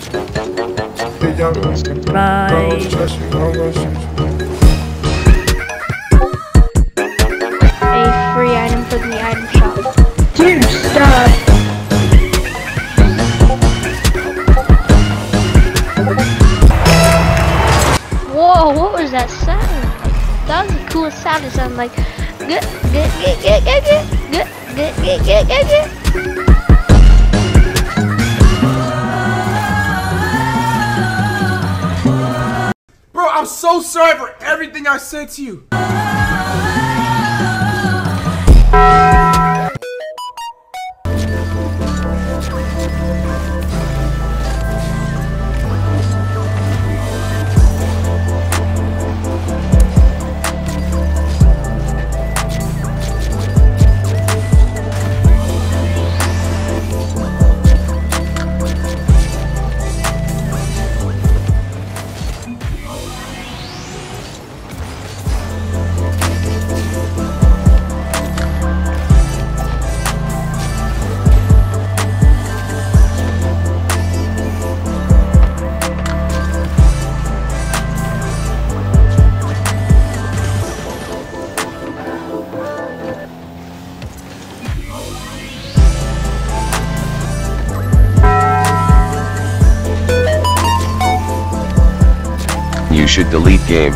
Bye. A free item for the item shop. Dude, stop. Whoa, what was that sound? That was the coolest sound. It sounded like good. Bro, I'm so sorry for everything I said to you. You should delete game.